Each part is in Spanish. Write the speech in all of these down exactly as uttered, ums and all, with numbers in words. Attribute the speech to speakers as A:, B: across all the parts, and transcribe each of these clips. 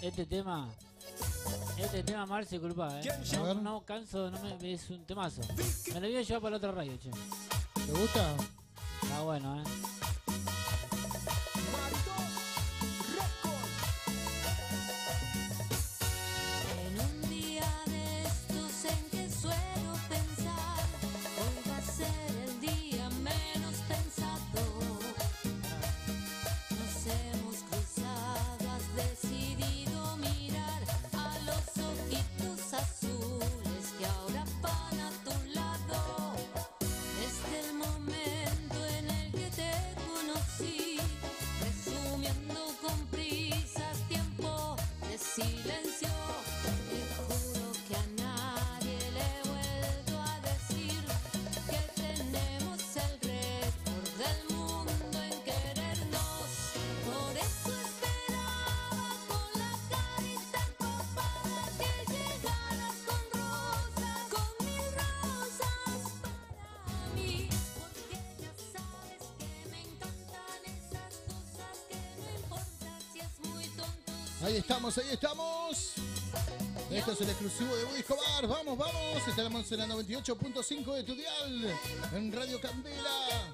A: este tema, este tema Marce, culpa, eh. No, no canso, no me, es un temazo. Me lo voy a llevar para la otra radio, che.
B: ¿Te gusta?
A: Está bueno, eh.
B: Ahí estamos, ahí estamos. Esto es el exclusivo de Woody Escobar. Vamos, vamos. Estamos en la noventa y ocho punto cinco de tu dial. En Radio Candela.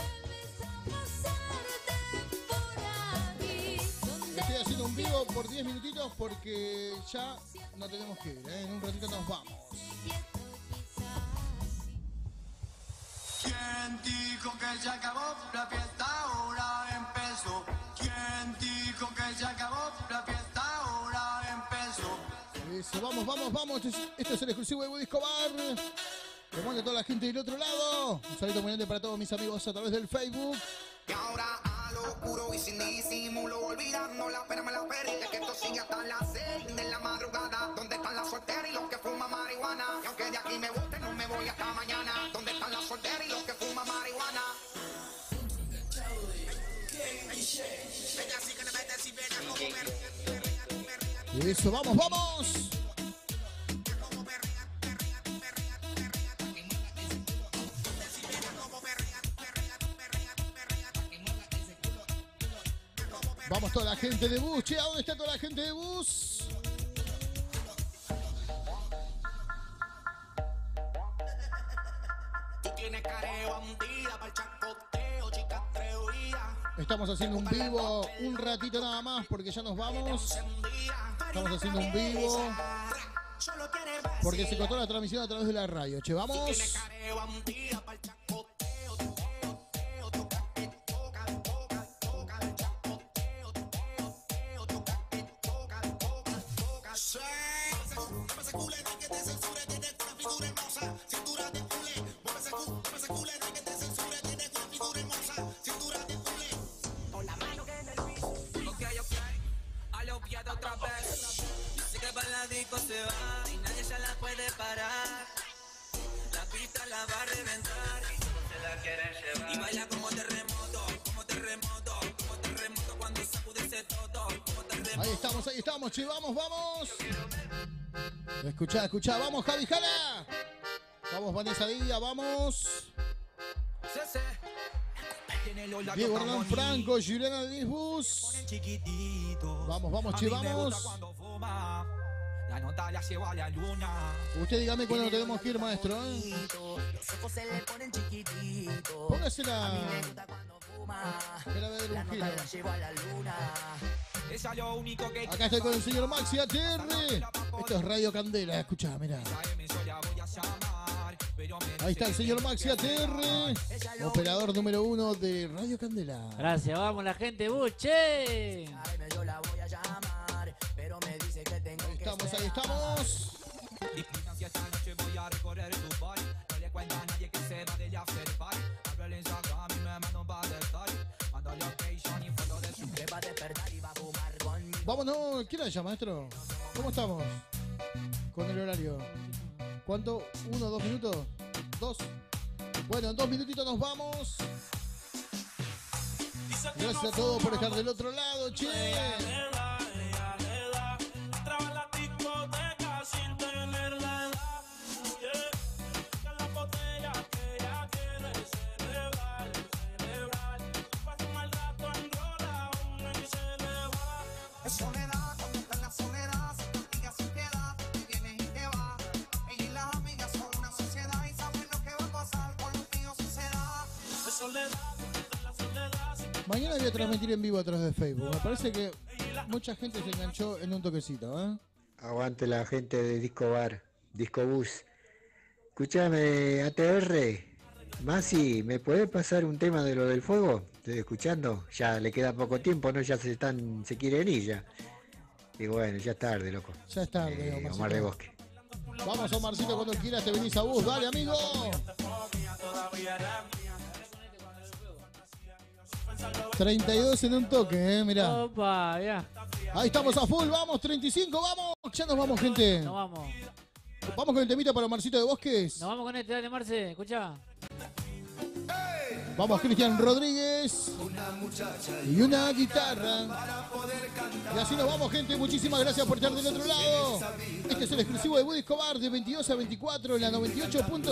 B: Estoy haciendo un vivo por diez minutitos porque ya no tenemos que ir, ¿eh? En un ratito nos vamos.
C: ¿Quién dijo que ya acabó la fiesta? Ahora empezó. ¿Quién dijo que ya acabó la fiesta? Ahora empezó.
B: Eso, vamos, vamos, vamos. Este es, este es el exclusivo de Woody Escobar. Que manda a toda la gente del otro lado. Un saludo muy grande para todos mis amigos a través del Facebook.
C: Y ahora a lo puro y sin disimulo, olvidando la pena me la perdí, que esto sigue hasta las seis de la madrugada. ¿Dónde están las solteras y los que fuman marihuana? Y aunque de aquí me guste, no me voy hasta mañana. ¿Dónde están las solteras y los que fuman marihuana?
B: Y eso, vamos, vamos. Vamos toda la gente de Bus. Che, ¿a dónde está toda la gente de Bus?
C: Tú tienes careo bandida para el chacoteo, chica atrevidas.
B: Estamos haciendo un vivo un ratito nada más porque ya nos vamos. Estamos haciendo un vivo porque se cortó la transmisión a través de la radio. Che, vamos.
C: Otra vez. Dice que para la disco se va y nadie ya la puede parar. La pista la va a reventar y todos se la quieren llevar. Y baila como terremoto, como terremoto, como terremoto cuando sacude ese todo, como terremoto.
B: Ahí estamos, ahí estamos, che, vamos, vamos. Escuchá, escuchá, vamos, Javi Jala. Vamos, Vanessa Díaz, vamos. Diego Hernán Franco, Juliana Disbus. Vamos, vamos, che, vamos. Usted dígame cuándo tenemos que ir, maestro, ¿eh? Póngase la... Espera a ver un giro. Acá estoy con el señor Maxi A T R. Esto es Radio Candela, escuchá, mirá. Ahí está el señor Maxi A T R, operador número uno de Radio Candela.
A: Gracias, vamos la gente, buche.
B: Ahí estamos, ahí estamos. Vámonos, ¿quién la llama, maestro? ¿Cómo estamos con el horario? ¿Cuánto? ¿Uno, dos minutos? ¿Dos? Bueno, en dos minutitos nos vamos. Gracias a todos por estar del otro lado, che.
C: Soledad, cuando están las
B: Mañana voy a transmitir en vivo a través de Facebook. Me parece que mucha gente se enganchó en un toquecito, ¿eh?
D: Aguante la gente de Disco Bar, Disco Bus. Escúchame, A T R. Masi, ¿me puedes pasar un tema de lo del fuego? Estoy escuchando. Ya le queda poco tiempo, ¿no? Ya se están, se quieren ir ya. Y bueno, ya es tarde, loco.
B: Ya es tarde,
D: eh,
B: Omarcito.
D: Omar de Bosque.
B: Vamos, Omarcito, cuando quieras te venís a bus. Dale, amigo. treinta y dos en un toque, eh, mirá.
A: Opa, ya.
B: Ahí estamos a full, vamos, treinta y cinco, vamos. Ya nos vamos, gente.
A: Nos vamos.
B: Vamos con el temita para Omarcito de Bosques.
A: Nos vamos con este, dale, Marce, escuchá.
B: Vamos, Cristian Rodríguez. Y una guitarra. Y así nos vamos, gente. Muchísimas gracias por estar del otro lado. Este es el exclusivo de Buddy Escobar de veintidós a veinticuatro en la noventa y ocho punto